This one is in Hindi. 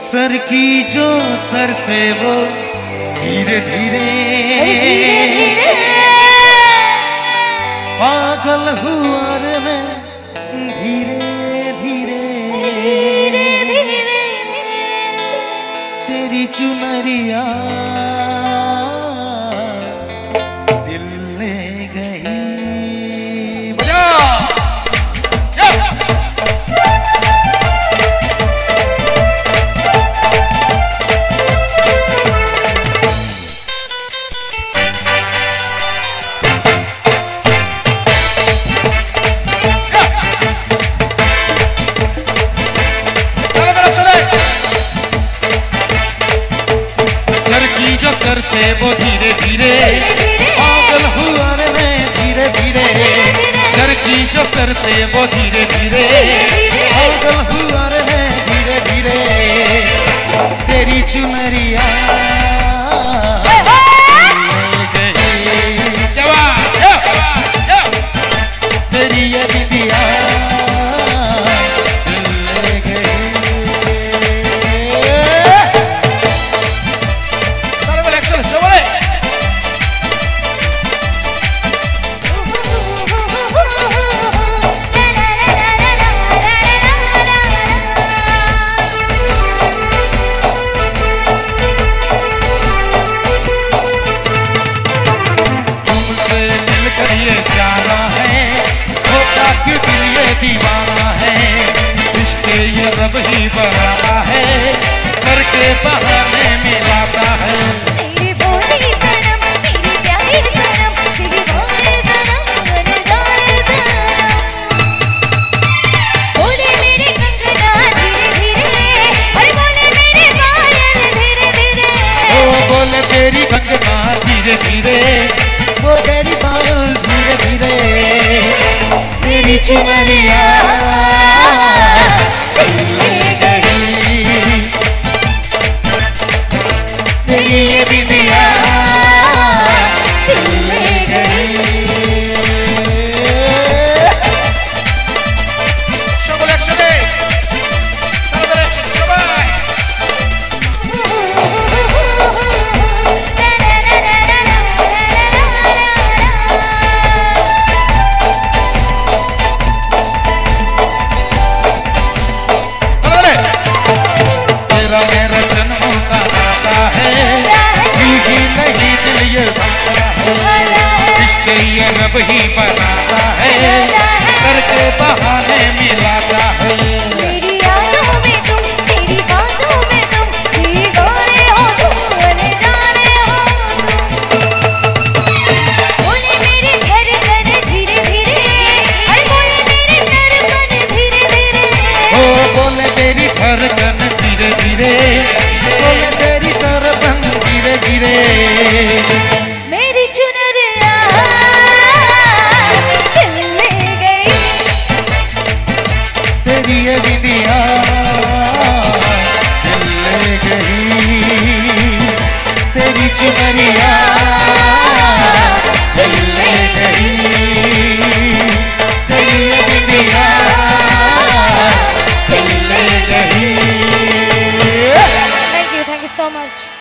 सर की जो सर से वो धीरे धीरे पागल हुआ रे मैं धीरे धीरे तेरी चुनरिया दिल ले गई। बजा सर से वो धीरे धीरे पागल हुआ रे मैं धीरे धीरे सर की जो सर से वो धीरे धीरे पागल हुआ रे मैं धीरे धीरे तेरी चुनरिया तेरी ये बिंदिया ये रब ही बनाता है करके बहाने मिलाता है। मेरी बोली सनम मेरी प्यारी सनम तेरी बोले सनम मन जाए सनम बोले मेरे कंगना धीरे धीरे अरे बोले मेरे पायल धीरे धीरे ओ बोले तेरी कंगना धीरे धीरे वो तेरी पायल धीरे धीरे तेरी चुनरिया ये बिंदिया ले गई। तेरा मेरा जन्म का आता है रिश्ते ये रब ही बनाता है करके बहाने मिलाता है। मेरी यादों में तुम तेरी बातों में तुम दीवाने हो तुम अनजाने हो बोले मेरे धड़कन धीरे धीरे अरे बोले मेरे धड़कन धीरे धीरे ओ बोले तेरी धड़कन धीरे धीरे बोले तेरी धड़कन धीरे धीरे मेरी चुनरिया दिल ले गई तेरी ये बिंदिया दिल ले गई तेरी चुनरिया